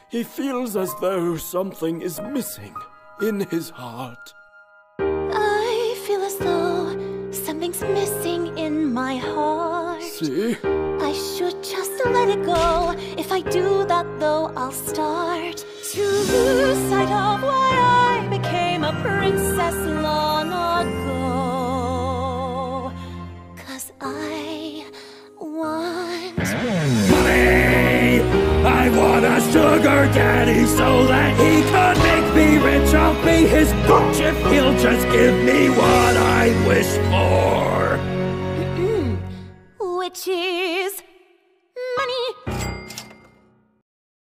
He feels as though something is missing in his heart. I feel as though something's missing in my heart. See? I should just let it go. If I do that though, I'll start to lose sight of why I became a princess long ago. 'Cause I want Money! I want a sugar daddy so that he can make me rich. I'll be his coach if he'll just give me what I wish for. which is